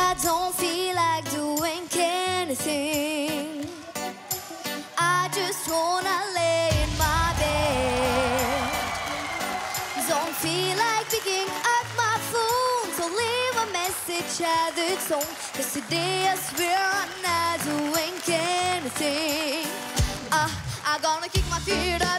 I don't feel like doing anything. I just wanna lay in my bed. Don't feel like picking up my phone, so leave a message at the tone. 'Cause today I swear I'm not doing anything. I'm gonna kick my feet up